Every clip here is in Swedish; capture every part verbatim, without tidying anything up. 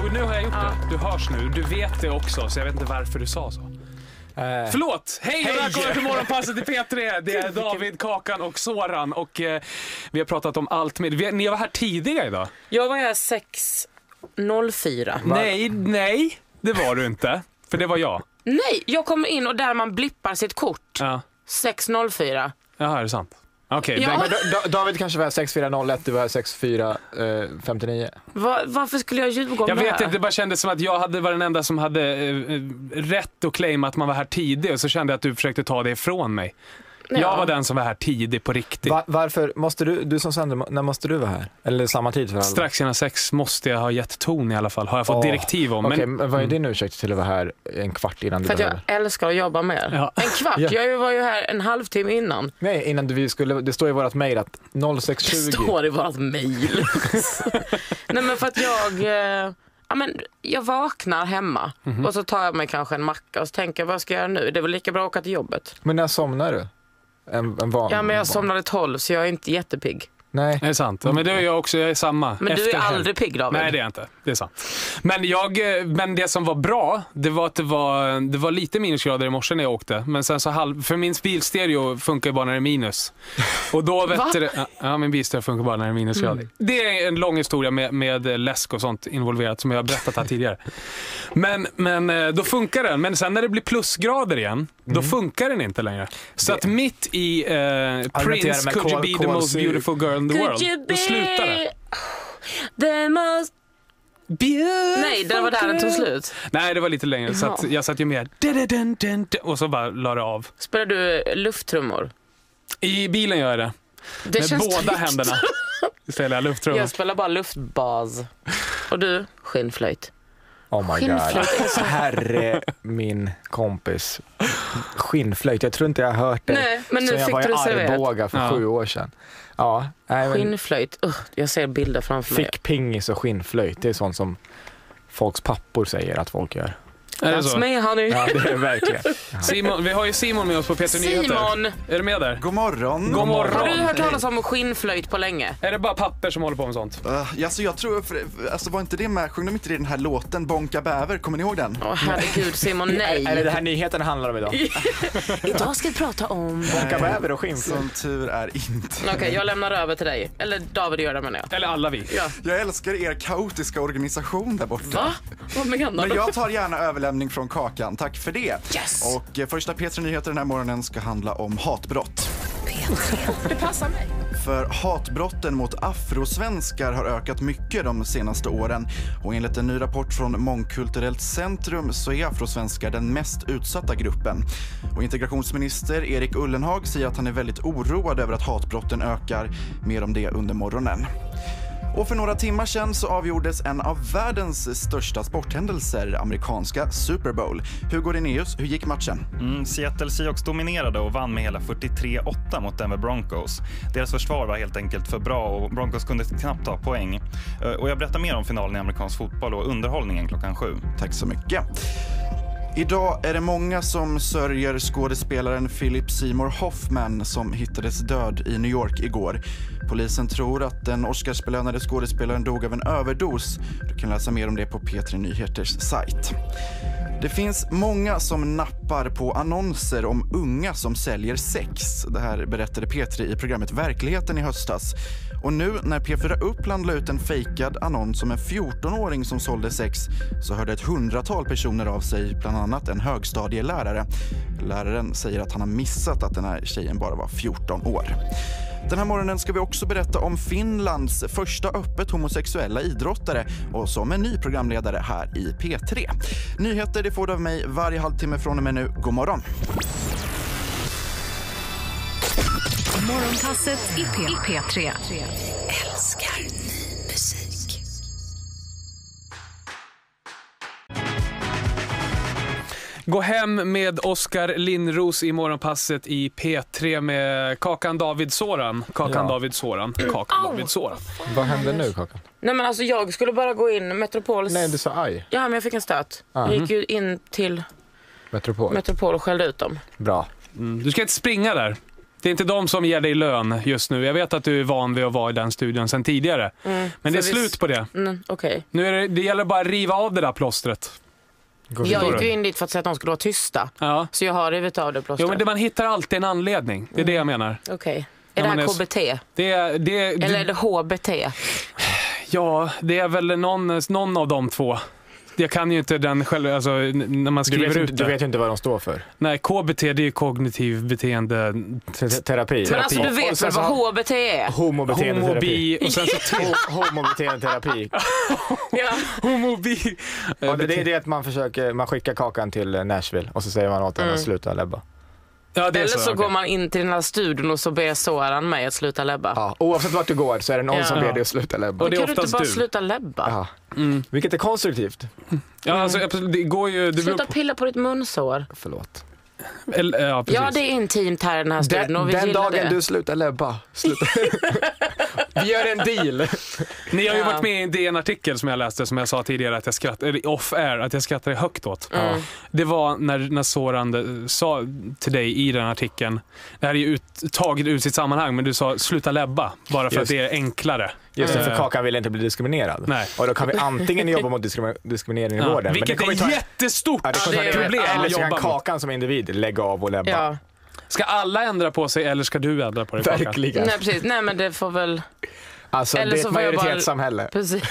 nu har jag gjort Ja. det. Du hörs nu, du vet det också, så jag vet inte varför du sa så. Eh, Förlåt! Hej och Hej. välkommen till Morgonpasset i P tre. Det är David, Kakan och Soran. Och eh, vi har pratat om allt med... Vi, ni var här tidiga idag. Jag var här sex noll fyra. Nej, nej, det var du inte. För det var jag. Nej, jag kommer in och där man blippar sitt kort. Ja. sex noll fyra. Jaha, är det sant? Okej, Ja. den- men Da- Da- David kanske var sex fyra noll ett, du var sex fyra femtionio. Va, varför skulle jag ljuga om jag det vet här? inte, det bara kändes som att jag hade var den enda som hade eh, eh, rätt att claima att man var här tidig. Och så kände jag att du försökte ta det ifrån mig. Ja. Jag var den som var här tidig på riktigt. Va- varför måste du, du som sänder, när måste du vara här? Eller samma tid för alla? Strax innan sex måste jag ha gett ton i alla fall. Har jag fått Åh, direktiv om. Okej, Men, men vad är din ursäkt till att vara här en kvart innan du För att behöver? jag älskar att jobba med. Ja. En kvart, Ja. jag var ju här en halvtimme innan. Nej, innan du vi skulle, det står i vårt mejl att sex Det tjugo. står i vårt mejl. Nej men för att jag eh, ja, men jag vaknar hemma Mhm. och så tar jag mig kanske en macka och så tänker jag, vad ska jag göra nu? Det är väl lika bra att åka till jobbet. Men när somnar du? En, en van, Ja men jag van- somnade tolv så jag är inte jättepigg. Nej. är det sant? Ja, men det är jag också, jag är samma. Men du är Efter helg. aldrig pigg, David. Nej, det är jag inte. Det är sant. Men, jag, eh, men det som var bra, det var att det var, det var lite minusgrader i morse när jag åkte. Men sen så halv, för min bilstereo funkar ju bara när det är minus. Och då vet det, ja, ja, min bilstereo funkar bara när det är minusgrader. Mm. Det är en lång historia med, med läsk och sånt involverat som jag har berättat här tidigare. Men, men eh, då funkar den. Men sen när det blir plusgrader igen, då funkar den inte längre. Så att mitt i eh, Prince, med Could You kol- Be the Most kolsyra. Beautiful Girl in the Could World, you då be slutar det. the most... Beautiful Nej, det var där den tog slut. Nej, det var lite längre. Så att Jaha. jag satt ju med. Dun, dun, dun, och så bara la det av. Spelar du lufttrummor? I bilen gör jag det. Det Med känns båda tryggt. händerna. Istället jag lufttrummor. Jag spelar bara luftbas. Och du? Skinnflöjt. Oh my god. Skinnflöjt är så- Herre min kompis. Skinnflöjt. Jag tror inte jag har hört det. Nej, men nu så jag fick var du i det serverat. Arboga för Ja. sju år sedan. Ja, nej, men Skinnflöjt. Uh, jag ser bilder framför mig. fick pingis och skinnflöjt. Det är sånt som folks pappor säger att folk gör. Är det That's så? me, honey. Ja, det är verkligen. Simon, vi har ju Simon med oss på P tre Nyheter. Simon! Är du med där? God morgon. God morgon. Har du hört talas om skinnflöjt på länge? Är det bara papper som håller på med sånt? Uh, alltså jag tror, för, alltså var inte det med, sjöng de inte det i den här låten Bonka bäver, kommer ni ihåg den? Åh herregud Simon, nej. Är det det här nyheten handlar om idag? Idag ska vi prata om... Bonka bäver och skinnflöjt. Som tur är inte. Okej, jag lämnar över till dig. Eller David gör det, menar jag. Eller alla vi. Ja. Jag älskar er kaotiska organisation där borta. Va? Vad menar Men du? jag tar gärna överlämning från Kakan, tack för det. Yes. Och eh, första P tre Nyheter den här morgonen ska handla om hatbrott. Det passar mig. För hatbrotten mot afrosvenskar har ökat mycket de senaste åren. Och enligt en ny rapport från Mångkulturellt centrum så är afrosvenskar den mest utsatta gruppen. Och integrationsminister Erik Ullenhag säger att han är väldigt oroad över att hatbrotten ökar. Mer om det under morgonen. Och för några timmar sedan så avgjordes en av världens största sporthändelser, amerikanska Super Bowl. Hugo Renneus, hur gick matchen? Mm, Seattle Seahawks dominerade och vann med hela fyrtiotre åtta mot Denver Broncos. Deras försvar var helt enkelt för bra och Broncos kunde knappt ta poäng. Eh, Och jag berättar mer om finalen i amerikansk fotboll och underhållningen klockan sju. Tack så mycket. Idag är det många som sörjer skådespelaren Philip Seymour Hoffman som hittades död i New York igår. Polisen tror att den Oscarsbelönade skådespelaren dog av en överdos. Du kan läsa mer om det på P tre Nyheters sajt. Det finns många som nappar på annonser om unga som säljer sex. Det här berättade P tre i programmet Verkligheten i höstas. Och nu när P fyra Uppland la ut en fejkad annons om en fjortonåring som sålde sex så hörde ett hundratal personer av sig, bland annat en högstadielärare. Läraren säger att han har missat att den här tjejen bara var fjorton år. Den här morgonen ska vi också berätta om Finlands första öppet homosexuella idrottare och som en ny programledare här i P tre. Nyheter det får du av mig varje halvtimme från och med nu. God morgon! Morgonpasset i P tre. Älskar ny musik. Gå hem med Oskar Lindros i morgonpasset i P tre med Kakan David Soran. Kakan Ja. David Soran. Kakan David Soran. Vad hände nu, Kakan? Nej men alltså jag skulle bara gå in Metropols... Nej, du sa aj. Ja men jag fick en stöt. Ah. Jag gick ju in till Metropol. Metropol och skällde ut dem. Bra. Mm. Du ska inte springa där. Det är inte de som ger dig lön just nu. Jag vet att du är van vid att vara i den studion sedan tidigare. Mm, men det är slut vi... på det. Mm, okay. Nu är det, det gäller bara att riva av det där plåstret. Jag gick ju in dit för att säga att de skulle vara tysta. Ja. Så jag har rivit av det plåstret. Jo, men det, man hittar alltid en anledning. Det är mm. det jag menar. Okej. Okay. Är det här K B T? Det är, det är, Eller är det H B T? Ja, det är väl någon, någon av de två. Jag kan ju inte den själv, alltså när man skriver du ut inte, det. Du vet ju inte vad de står för. Nej, K B T det är ju kognitiv beteende terapi. Men alltså du vet väl vad H B T är? Homobeteende terapi. Och sen så homobeteende terapi. Ja. Homobi. Ja, det, det är det att man försöker man skickar kakan till Nashville och så säger man åt den mm. att sluta läbba. Ja, det är Eller så, så går okay. man in till den här studion och så ber Soran mig att sluta läbba. Ja, oavsett vart du går så är det någon ja. som ber dig att sluta läbba. Och det är kan du inte bara du. sluta läbba? Ja. Mm. Vilket är konstruktivt. Ja, alltså, det går ju... Det sluta pilla på ditt munsår. Förlåt. Eller, ja, ja, det är intimt här i den här studion. Den, och vi den dagen det. du slutar läbba. Sluta. Vi gör en deal. Ni har ju ja. varit med i en D N-artikel som jag läste som jag sa tidigare att jag skrattade, eller off-air, att jag skrattade högt åt. Mm. Det var när, när Soran sa till dig i den artikeln, det här är ju ut, taget ut sitt sammanhang, men du sa sluta läbba, bara för Just. att det är enklare. Just det, för Kakan vill inte bli diskriminerad. Nej. Och då kan vi antingen jobba mot diskrim- diskriminering i ja. vården. Vilket men det är ta... jättestort ja, det det problem. Eller så kan Kakan som individ lägga av och läbba. Ja. Ska alla ändra på sig eller ska du ändra på dig? Verkligen. Nej, precis. Nej, men det får väl... Alltså, eller det är ett majoritetssamhälle. Bara... Precis.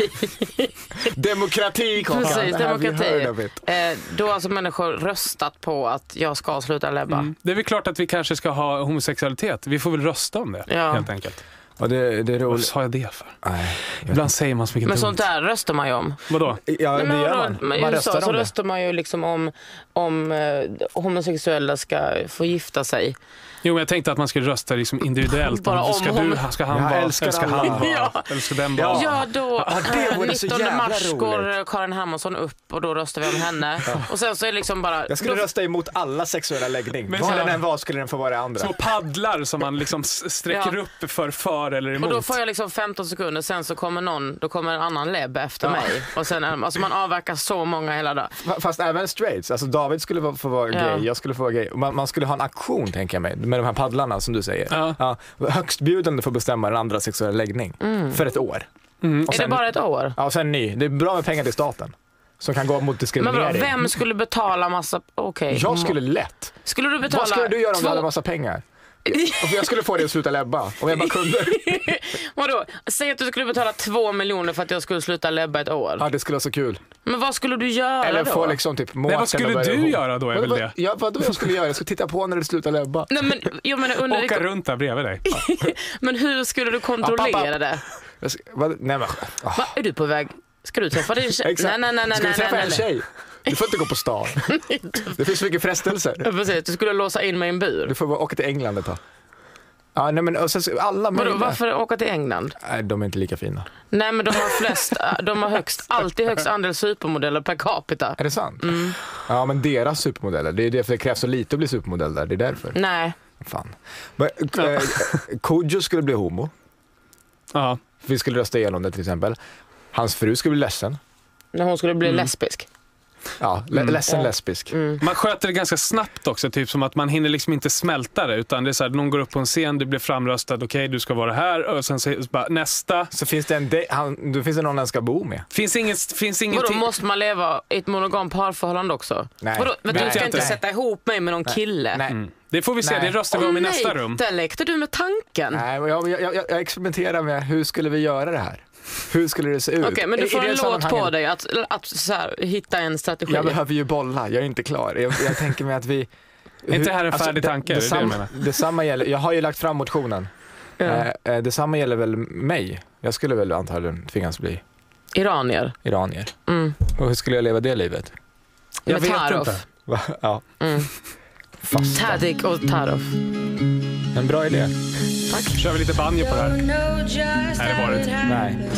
Demokrati, Kakan. Precis, demokrati. Eh, då har alltså människor röstat på att jag ska sluta läbba. Mm. Det är väl klart att vi kanske ska ha homosexualitet. Vi får väl rösta om det, ja. helt enkelt. Och det, det är roligt. Vad sa jag det för? Nej, Ibland säger man så mycket Men dumt. sånt där röstar man ju om. Vadå? Ja, det men gör man. man. Man I röstar U S A om så det. röstar man ju liksom om, om eh, homosexuella ska få gifta sig. Jo, men jag tänkte att man skulle rösta liksom individuellt. Bara om ska hom- du, ska han vara, eller ska han vara, ja. eller ska den vara. Ja, då ja, det nittonde mars går Karin Hermansson upp och då röstar vi om henne. Ja. Och sen så är det liksom bara... Jag skulle då... rösta emot alla sexuella läggning. Vad den än var skulle den få vara andra. Små paddlar som man liksom sträcker ja. upp för för eller emot. Och då får jag liksom femton sekunder, sen så kommer någon, då kommer en annan lebb efter ja. mig. Och sen, alltså man avverkar så många hela dagen. Fast även straights, alltså David skulle få vara ja. gay, jag skulle få vara gay. Man, man skulle ha en aktion, tänker jag mig, med de här paddlarna som du säger. Ja. Ja, högstbjudande får bestämma den andra sexuella läggning mm. för ett år. Mm. Och sen, är det bara ett år? Ja, och sen ny. Det är bra med pengar till staten som kan gå mot diskriminering. Men bra, vem skulle betala massa... Okej. Okay. Jag skulle lätt. Skulle du betala... Vad skulle du göra om två... du hade massa pengar? Och jag skulle få det att sluta läbba om jag bara kunde. Vadå? Säg att du skulle betala två miljoner för att jag skulle sluta läbba ett år. Ja, det skulle vara så kul. Men vad skulle du göra Eller då? få liksom typ Nej, vad skulle du ihop. göra då är väl det? Ja, vad då jag skulle göra? Jag skulle titta på när du slutar läbba. Nej, men jag menar under Åka runt där bredvid dig. Men hur skulle du kontrollera ja, det? Ska, vad, nej, men, oh. Va, är du på väg? Ska du träffa din tjej? Exakt. Nej, nej, nej, ska nej, du träffa nej, en tjej? Du får inte gå på stan. Det finns mycket frestelser. Ja, precis. Du skulle låsa in mig i en bur. Du får bara åka till England ett tag. Ja, nej, men och sen, alla Vadå, varför åka till England? Nej, de är inte lika fina. Nej, men de har flest, de har högst, alltid högst andel supermodeller per capita. Är det sant? Mm. Ja, men deras supermodeller, det är det för det krävs så lite att bli supermodell där, det är därför. Nej. Fan. Men, äh, Kodjo skulle bli homo. Ja. Vi skulle rösta igenom det till exempel. Hans fru skulle bli ledsen. När hon skulle bli mm. lesbisk. Ja, le- mm. ledsen lesbisk. Mm. Man sköter det ganska snabbt också, typ som att man hinner liksom inte smälta det, utan det är så här, någon går upp på en scen, du blir framröstad, okej, okay, du ska vara här, och sen så bara nästa. Så finns det en de- han, då finns det någon han ska bo med. Finns inget, finns ingenting. Vadå, måste man leva i ett monogam parförhållande också? Nej. Vadå, men nej, du ska nej, inte nej. sätta ihop mig med någon nej. kille. Nej. Mm. Det får vi se, nej. det röstar vi om oh, i nej. nästa rum. Där lekte du med tanken. Nej, jag, jag, jag, jag experimenterar med hur skulle vi göra det här? Hur skulle det se ut? Okej, okay, men du får en låt på dig att, att så här, hitta en strategi. Jag behöver ju bolla, jag är inte klar. Jag, jag tänker mig att vi... Hur, inte här en färdig alltså, tanke, det, det, det, samma, det samma gäller, jag har ju lagt fram motionen. Ja. Eh, detsamma gäller väl mig. Jag skulle väl antagligen tvingas bli iranier. Iranier. Mm. Och hur skulle jag leva det livet? Jag vet inte. Ja. Mm. Tadik och Tarof. En bra idé. Tack. Kör vi lite banjo på det här? Nej, det var det inte. Nej.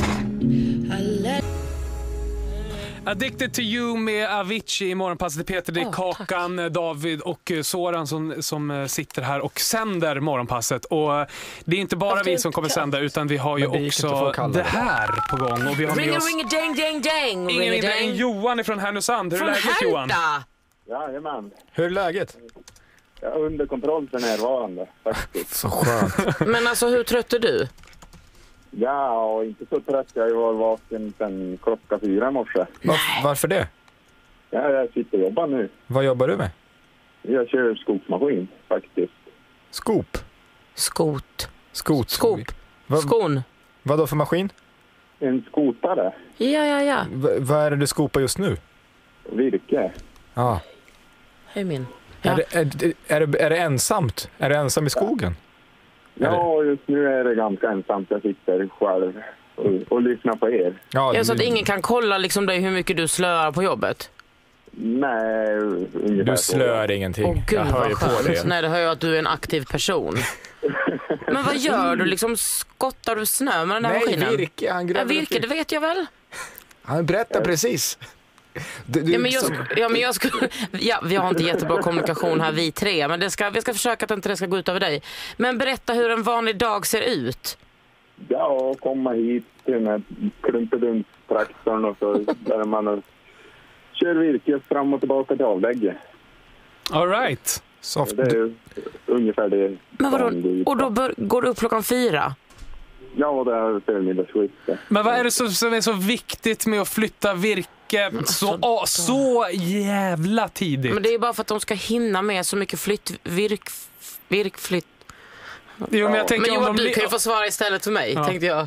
Addicted to you med Avicii i morgonpasset. Peter, det är oh, Kakan, tack. David och Soran som, som sitter här och sänder morgonpasset. Och det är inte bara vi som kommer sända, utan vi har ju också det här på gång. Och vi har ring, med oss ring, ding, ding, ding. ingen mindre än Johan från Härnösand. Hur är läget, Johan? Jajamän. Hur är läget? Jag är under kontroll för närvarande, faktiskt. Så skönt. Men alltså, hur trött är du? Ja, och inte så trött. Jag har ju varit vaken sedan klockan fyra i morse. Var, varför det? Ja, jag sitter och jobbar nu. Vad jobbar du med? Jag kör skogsmaskin, faktiskt. Skop? Skot. Skot? Skop. Va, Skon. Vad då för maskin? En skotare. Ja, ja, ja. V- vad är det du skopar just nu? Virke. Ja. Hej min. Ja. Är, det, är, det, är, det, är det ensamt? Är det ensam i skogen? Ja, just nu är det ganska ensamt. Jag sitter själv och, och lyssnar på er. Ja, Ja, så att ingen kan kolla liksom dig hur mycket du slöar på jobbet? Nej, ungefär Du så. slör ingenting. Åh gud, jag hör ju vad på skönt. det. Nej, det hör jag att du är en aktiv person. Men vad gör du? Liksom, skottar du snö med den där Nej, maskinen? virke. Han Ja, gräver virke, det vet jag väl. Han berättar precis. Du, du, Ja, men jag, så- sk- ja, men jag skulle... Ja, vi har inte jättebra kommunikation här, vi tre. Men det ska, vi ska försöka att inte det ska gå ut över dig. Men berätta hur en vanlig dag ser ut. Ja, komma hit till den här klumpedunstraktorn och så där man och kör virke fram och tillbaka till avlägget. All right. soft. Det är ju ungefär det. Men vadå? som går ut Och på. då bör, går du upp klockan fyra? Ja, det är förmiddagsskifte. Men vad är det som, som är så viktigt med att flytta virke så, å, så jävla tidigt? Men det är bara för att de ska hinna med så mycket flytt, virk, virkflytt. Jo, men jag tänker Men om Johan, de du li- kan ju få svara istället för mig, Ja. tänkte jag.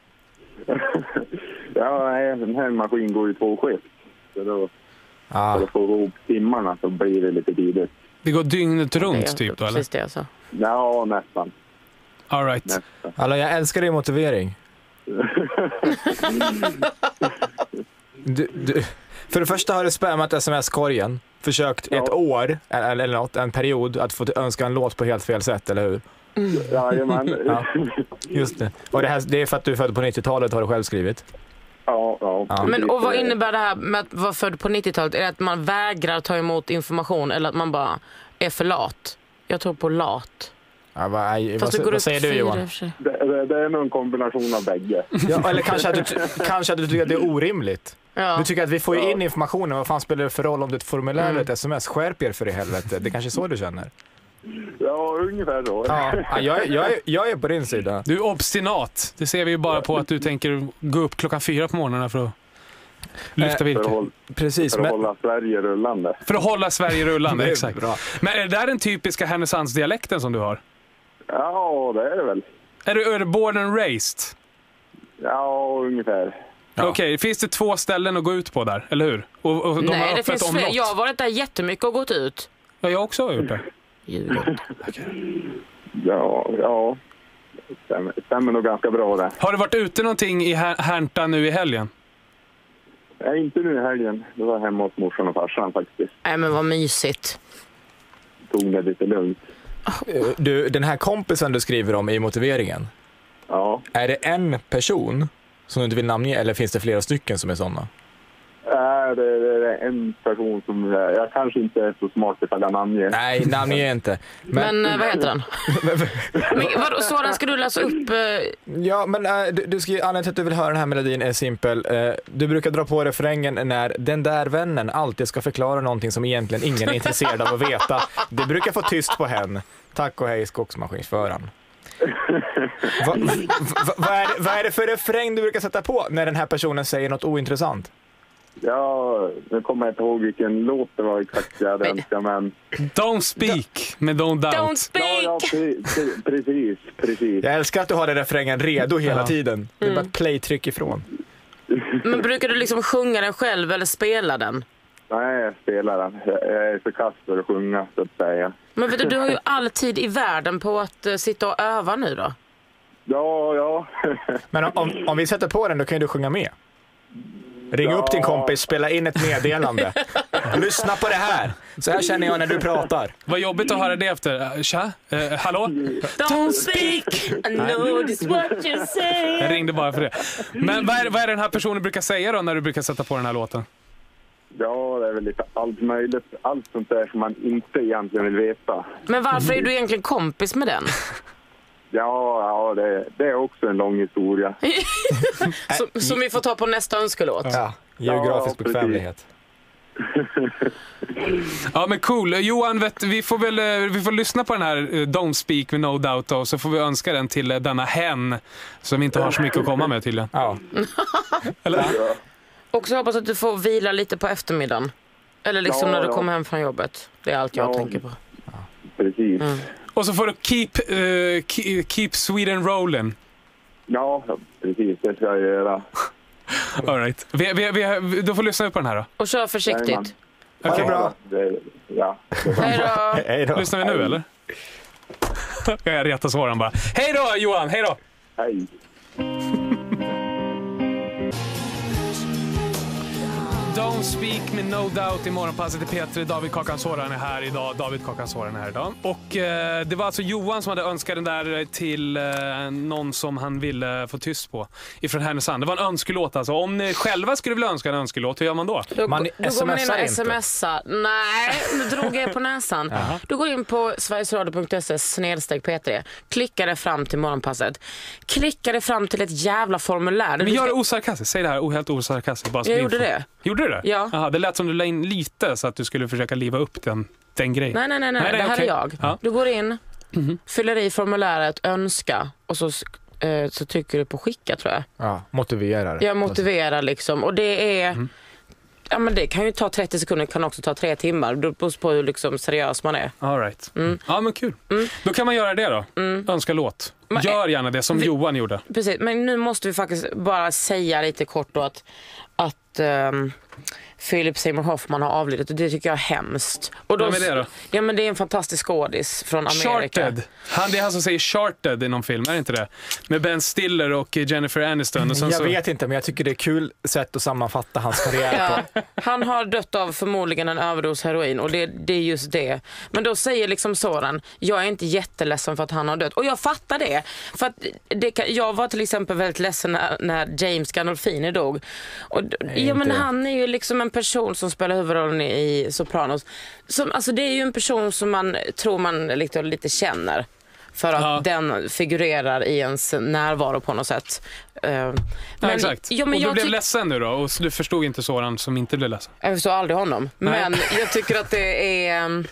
Ja, nej, den här maskinen går ju två skift. Så då, Ah. för att få ihop timmarna så blir det lite tidigt. Det går dygnet Det runt är typ då, eller? precis det jag sa. Ja, nästan. All right. nästan. Alla, jag älskar din motivering. Du, du, för det första har du spammat sms-korgen. Försökt Ja. ett år, eller, eller något, en period, att få önska en låt på helt fel sätt, eller hur? Jajamän. Ja. Just det. Och det, här, det är för att du är född på nittiotalet, har du själv skrivit. Ja, ja. Ja. Men och vad innebär det här med att vara född på nittiotalet? Är det att man vägrar ta emot information eller att man bara är för lat? Jag tror på lat. Ja, vad, Fast vad, det går vad upp säger du, fyra i Johan? och för sig. Det, det, det är nog en kombination av bägge. Ja, eller kanske att, du, kanske att du tycker att det är orimligt. Ja. Du tycker att vi får ju Ja. in informationen. Vad fan spelar det för roll om det är ett formulär Mm. eller ett sms? Skärp er för i helvete. Det är kanske är så du känner. Ja, ungefär så. Ja, ja, jag, är- jag, är- jag är på din sida. Du är obstinat. Det ser vi ju bara på att du tänker gå upp klockan fyra på morgonen för att lyfta Eh, För att, virke. hålla, Precis. för att Men, hålla Sverige rullande. För att hålla Sverige rullande, Det är exakt. bra. Men är det där den typiska Härnösandsdialekten som du har? Ja, det är det väl. Är du, är du born and raised? Ja, ungefär. Ja. Okej, finns det två ställen att gå ut på där, eller hur? Och, och de har Nej, det öppet finns fler. omlott. Jag har varit där jättemycket och gått ut. Ja, jag också har gjort det. Djurgården. Ja, ja. Det stämmer, stämmer nog ganska bra det. Har du varit ute någonting i Här- Härnta nu i helgen? Nej, inte nu i helgen. Det var hemma hos morsan och farsan faktiskt. Nej, men vad mysigt. Tog det lite lugnt. du, den här kompisen du skriver om i motiveringen. Ja. Är det en person som du inte vill namnge, eller finns det flera stycken som är sådana? Äh, det, det, det är en person som... Jag kanske inte är så smart ifall jag namnger. Nej, namnge inte. Men, eh, vad heter den? Men vadå, Soran, ska du läsa upp? eh, Ja, men äh, du, du ska, anledningen till att du vill höra den här melodin är simpel. Uh, du brukar dra på refrängen när den där vännen alltid ska förklara någonting som egentligen ingen är intresserad av att veta. Det brukar få tyst på henne. Tack och hej, skogsmaskinsföraren. Va, va, va, vad, är, vad är det för refräng du brukar sätta på när den här personen säger något ointressant? Ja, nu kommer jag inte ihåg vilken låt det var exakt jag hade Men- önskat, men... Don't speak med Don't Doubt. Don't Ja, speak! ja, pre, pre, precis, precis. Jag älskar att du har den refrängen redo hela Ja. tiden. Det är bara ett play-tryck ifrån. Men brukar du liksom sjunga den själv eller spela den? Nej, jag spelar den. Jag är för kass för att sjunga, så att säga. Men vet du, du har ju all tid i världen på att uh, sitta och öva nu då. Ja, ja. Men om, om vi sätter på den, då kan ju du sjunga med. Ring Ja. upp din kompis, spela in ett meddelande. Lyssna på det här. Så här känner jag när du pratar. Vad jobbigt att höra det efter. Uh, tja? Uh, hallå? Don't speak, I know this what you're saying. Jag ringde bara för det. Men vad är, vad är det den här personen brukar säga då när du brukar sätta på den här låten? Ja, det är väl lite allt möjligt. Allt sånt där som man inte egentligen vill veta. Men varför är du egentligen kompis med den? Ja, ja det, det är också en lång historia. Som, som vi får ta på nästa önskelåt. Ja, geografisk Ja, precis. bekvämlighet. Ja, men cool. Johan, vet, vi får väl vi får lyssna på den här uh, Don't Speak med No Doubt då, så får vi önska den till uh, denna hen som inte har så mycket att komma med tydligen. Ja. Eller? Ja. Och så hoppas att du får vila lite på eftermiddagen. Eller liksom Ja, när du ja. kommer hem från jobbet. Det är allt jag Ja. tänker på. Precis. Mm. Och så får du keep, uh, keep, keep Sweden rolling. Ja, precis. Det ska jag göra. All right. Vi, vi, vi, då får lyssna på den här då. Och kör försiktigt. Jajamän. Ha det bra. Det, ja. Hej då! Hej då. Lyssnar vi nu eller? Jag retar svåran bara. Hej då Johan, hej då! Hej. Don't Speak med No Doubt i morgonpasset i P tre. David Kakan Såran är här idag. David Kakan Såran är här idag. Och eh, det var alltså Johan som hade önskat den där till eh, någon som han ville få tyst på ifrån Härnösand. Det var en önskelåt alltså. Om ni själva skulle vilja önska en önskelåt, hur gör man då? Då, Man då går man in och smsar inte. smsar. Nej, nu drog jag på näsan. Du går in på sverigesradio punkt se snedstreck P tre. Klickar det fram till morgonpasset. Klickar det fram till ett jävla formulär. Men gör det osarkastiskt. Säg det här helt osarkastiskt. Bara så Jag vi gjorde får- det. Gjorde du det? Ja. Aha, det lät som du la in lite så att du skulle försöka liva upp den, den grejen. Nej, nej, nej, nej. Nej, det nej, här okej. är jag. Ja. Du går in, fyller i formuläret önska och så, eh, så trycker du på skicka, tror jag. Ja, motiverar. Jag motiverar liksom. Och det är... Ja, men det kan ju ta trettio sekunder, kan också ta tre timmar. Det beror på hur liksom seriös man är. All right. Mm. Ja, men kul. Då kan man göra det då. Önska låt. Men- Gör gärna det som Vi- Johan gjorde. Precis, men nu måste vi faktiskt bara säga lite kort då att, att um, Philip Seymour Hoffman har avlidit och det tycker jag är hemskt. Och då, Vem är det då? Ja, men det är en fantastisk skådis från Amerika. Charted. Han, det är han som säger Charted i någon film, är det inte det? Med Ben Stiller och Jennifer Aniston. Och sen Jag så... vet inte, men jag tycker det är kul sätt att sammanfatta hans karriär på. Ja, han har dött av förmodligen en överdos heroin och det, det är just det. Men då säger liksom Soran, jag är inte jätteledsen för att han har dött. Och jag fattar det. För att det kan, jag var till exempel väldigt ledsen när, när James Gandolfini dog. Och, ja, men inte. han är ju liksom en person som spelar huvudrollen i, i Sopranos. Som, alltså det är ju en person som man tror man lite, lite känner. För att Ja. den figurerar i ens närvaro på något sätt. Uh, men, Ja, exakt. Ja, men och du jag blev tyck- ledsen nu då? Och du förstod inte Soran som inte blev ledsen? Jag förstår aldrig honom. Nej. Men jag tycker att det är... um,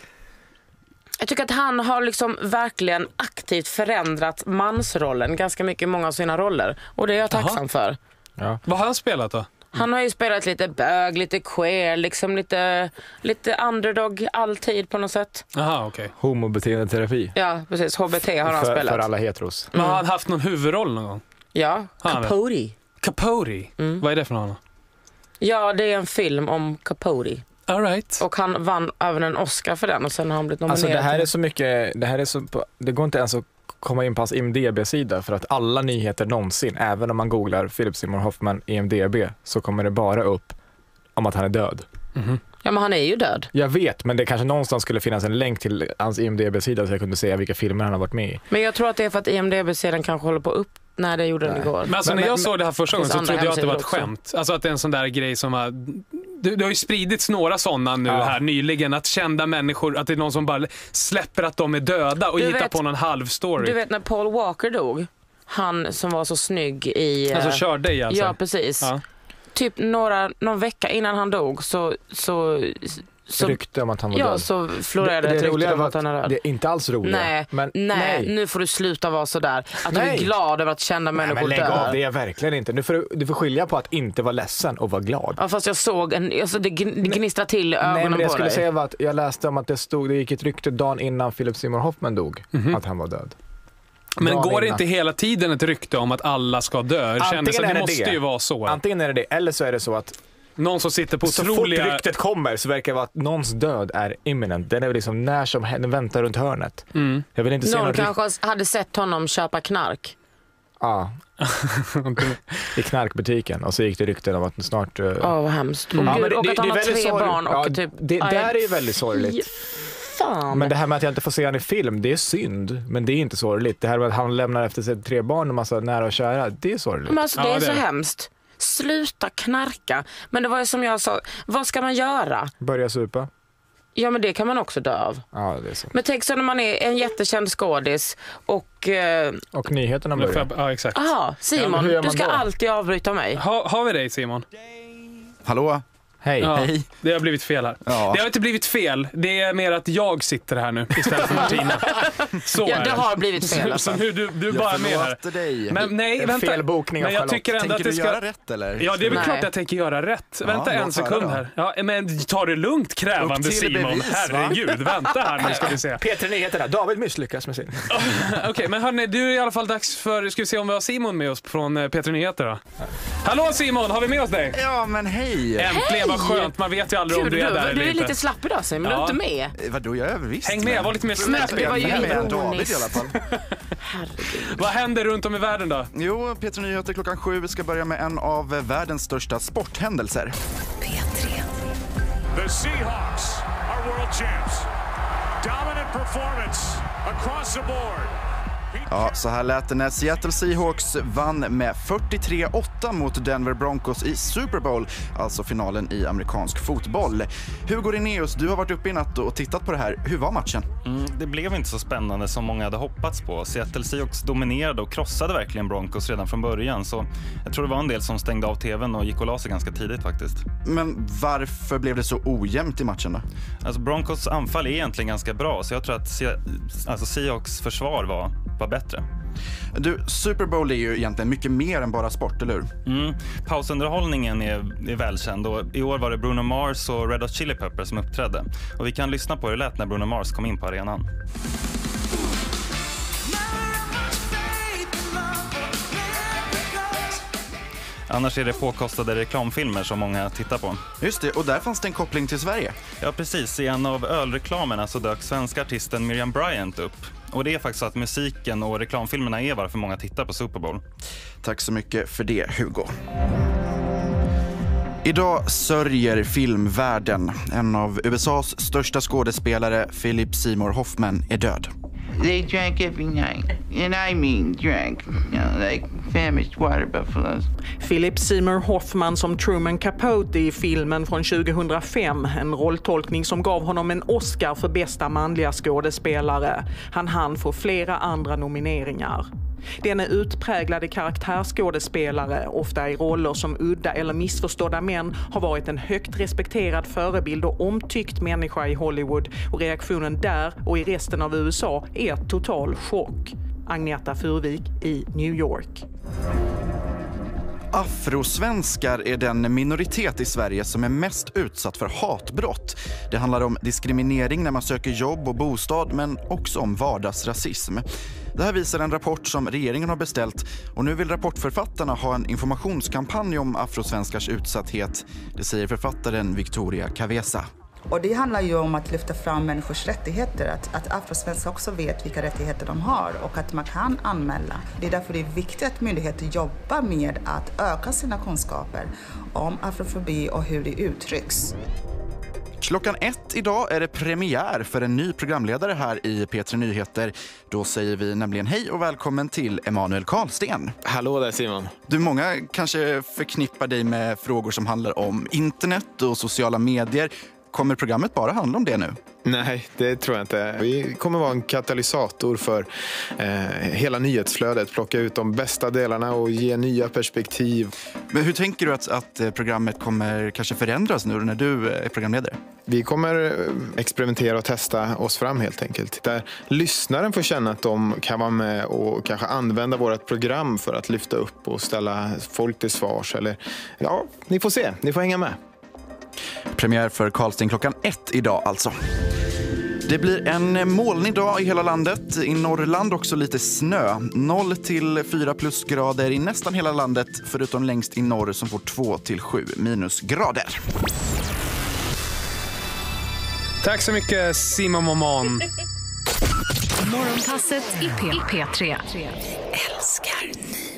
Jag tycker att han har liksom verkligen aktivt förändrat mansrollen ganska mycket i många av sina roller. Och det är jag tacksam Aha. för. Ja. Vad har han spelat då? Han har ju spelat lite bög, lite queer, liksom lite, lite underdog alltid på något sätt. Aha, okej. Homobeteendeterapi. Ja, precis. H B T har han För, spelat. för alla heteros. Men har han haft någon huvudroll någon gång? Ja, Han är- Capote. Capote? Mm. Vad är det för någon? Ja, det är en film om Capote. All right. Och han vann även en Oscar för den och sen har han blivit nominerad. Alltså det här till- är så mycket, det här är så, det går inte ens att komma in på hans I M D B-sida för att alla nyheter någonsin, även om man googlar Philip Seymour Hoffman I M D B, så kommer det bara upp om att han är död. Ja, men han är ju död. Jag vet, men det kanske någonstans skulle finnas en länk till hans I M D B-sida så jag kunde se vilka filmer han har varit med i. Men jag tror att det är för att I M D B-sidan kanske håller på upp. Nej, det gjorde den Nej. igår. Men alltså Men- när jag men- såg det här första det gången finns så andra trodde jag att det var ett hemsidor skämt. Alltså att det är en sån där grej som har... Det, det har ju spridits några sådana nu Ja. här nyligen. Att kända människor, att det är någon som bara släpper att de är döda och Du hittar vet- på någon halv story. Du vet när Paul Walker dog? Han som var så snygg i... Alltså eh, körde i alltså. Ja, precis. Ja. Typ några, någon vecka innan han dog så... så, så Rykte om att han var ja, död. så florerade det, ett det rykte roliga om var att han är att död. det är inte alls roligt. Nej, men, nej, nu får du sluta vara så där. Att du Nej. är glad över att kända Nej, människor men lägg av, dör. det är jag verkligen inte. Nu får du, du får skilja på att inte vara ledsen och vara glad. Ja, fast jag såg en, alltså det gn- det gnistrar till i ögonen Nej, men det jag på skulle dig. säga var att jag läste om att det stod, det gick ett rykte dagen innan Philip Seymour Hoffman dog, att han var död. Men Dagen går det innan. inte hela tiden ett rykte om att alla ska dö? Jag känner Antingen så att är det det måste det. ju vara så. Antingen är det det, eller så är det så att Någon som sitter på så fort otroliga... ryktet kommer så verkar det vara att någons död är imminent. Den är liksom när som helst, den väntar runt hörnet. Mm. Jag vill inte se Någon något rykt- kanske hade sett honom köpa knark. Ja, i knarkbutiken. Och så gick det rykten om att snart... Uh... Åh, vad hemskt. Och, Ja, gud, men det- och det- att det han är har väldigt tre sorgligt. barn och Ja, typ... det- Aj, där är ju väldigt sorgligt. fy Fan. Men det här med att jag inte får se han i film, det är synd. Men det är inte sorgligt. Det här med att han lämnar efter sig tre barn och massa nära och kära, det är sorgligt. Men alltså, det Ja, är det så är det. hemskt. Sluta knarka. Men det var ju som jag sa, vad ska man göra? Börja supa. Ja, men det kan man också dö av. Ja, det är så. Men tänk så när man är en jättekänd skådis och... Eh, Och nyheterna börjar. Ja, exakt. aha, Ja, Simon, men hur gör du man ska då? alltid avbryta mig. Ha, har vi dig Simon? Hallå? Hej. Ja, Hej. det har blivit fel här. Ja. Det har inte blivit fel. Det är mer att jag sitter här nu istället för Martina. Så Ja, är det har blivit fel. Så, Alltså. så nu du, du är bara med här. förlåter dig. Men nej, En vänta. felbokning av Men jag Charlotte. tycker ändå Tänker att det du ska... göra rätt eller? Ja, det är väl Nej. klart jag tänker göra rätt. Ja, Vänta låt en sekund höra då. här. Ja, men ta det lugnt, krävande Upp till Simon. bevis, va? Herregud, vänta här nu ska vi se. P tre Nyheterna, David misslyckas med sin. Okej, men hörni, du är i alla fall dags för... Ska vi se om vi har Simon med oss från eh, P tre Nyheter då. Hallå Simon, har vi med oss dig? Ja, men hej! Äntligen, vad skönt. Man vet ju aldrig om Kul, du är du, där du eller är inte. lite slapp idag Simon, men Ja. du är inte med. Eh, Vadå, jag är visst Häng med, var lite mer snäpp. Det var ju med ironiskt. David i alla fall. Vad händer runt om i världen då? Jo, P tre Nyheter klockan sju ska börja med en av världens största sporthändelser. P tre. The Seahawks are world champs. Dominant performance across the board. Ja, så här lät det när Seattle Seahawks vann med fyrtiotre åtta mot Denver Broncos i Super Bowl, alltså finalen i amerikansk fotboll. Hugo Renneus, du har varit uppe i natt och tittat på det här. Hur var matchen? Mm, det blev inte så spännande som många hade hoppats på. Seattle Seahawks dominerade och krossade verkligen Broncos redan från början. Så jag tror det var en del som stängde av tvn och gick och la sig ganska tidigt faktiskt. Men varför blev det så ojämnt i matchen då? Alltså Broncos anfall är egentligen ganska bra, så jag tror att Se- alltså Seahawks försvar var, var bättre. Du, Super Bowl är ju egentligen mycket mer än bara sport, eller hur? Mm. Pausunderhållningen är, är välkänd och i år var det Bruno Mars och Red Hot Chili Peppers som uppträdde. Och vi kan lyssna på hur det lät när Bruno Mars kom in på arenan. Annars är det påkostade reklamfilmer som många tittar på. Just det, och där fanns det en koppling till Sverige. Ja, precis. I en av ölreklamerna så dök svenska artisten Miriam Bryant upp. Och det är faktiskt så att musiken och reklamfilmerna är varför många tittar på Super Bowl. Tack så mycket för det, Hugo. Idag sörjer filmvärlden. En av U S A:s största skådespelare, Philip Seymour Hoffman, är död. They drank every night, and I mean drank, you know, like famished water buffaloes. Philip Seymour Hoffman som Truman Capote i filmen från tjugohundrafem, en rolltolkning som gav honom en Oscar för bästa manliga skådespelare. Han hann få flera andra nomineringar. Denne utpräglade karaktärsskådespelare, ofta i roller som udda eller missförstådda män, har varit en högt respekterad förebild och omtyckt människa i Hollywood, och reaktionen där och i resten av U S A är total chock. Agneta Furvik i New York. Afrosvenskar är den minoritet i Sverige som är mest utsatt för hatbrott. Det handlar om diskriminering när man söker jobb och bostad, men också om vardagsrasism. Det här visar en rapport som regeringen har beställt, och nu vill rapportförfattarna ha en informationskampanj om afrosvenskars utsatthet. Det säger författaren Victoria Cavesa. Och det handlar ju om att lyfta fram människors rättigheter, att, att afrosvenskar också vet vilka rättigheter de har och att man kan anmäla. Det är därför det är viktigt att myndigheter jobbar med att öka sina kunskaper om afrofobi och hur det uttrycks. Klockan ett idag är det premiär för en ny programledare här i P tre Nyheter. Då säger vi nämligen hej och välkommen till Emanuel Karlsten. Hallå där Simon. Du, många kanske förknippar dig med frågor som handlar om internet och sociala medier. Kommer programmet bara handla om det nu? Nej, det tror jag inte. Vi kommer vara en katalysator för eh, hela nyhetsflödet. Plocka ut de bästa delarna och ge nya perspektiv. Men hur tänker du att, att programmet kommer kanske förändras nu när du är programledare? Vi kommer experimentera och testa oss fram helt enkelt. Där lyssnaren får känna att de kan vara med och kanske använda vårt program för att lyfta upp och ställa folk till svars. Eller, ja, ni får se. Ni får hänga med. Premiär för Karlsten klockan ett idag alltså. Det blir en molnig dag i hela landet. I Norrland också lite snö. noll till fyra plusgrader i nästan hela landet, förutom längst i norr som får två till sju minusgrader. Tack så mycket Simon Momon. Morgonpasset i P tre. Älskar ni.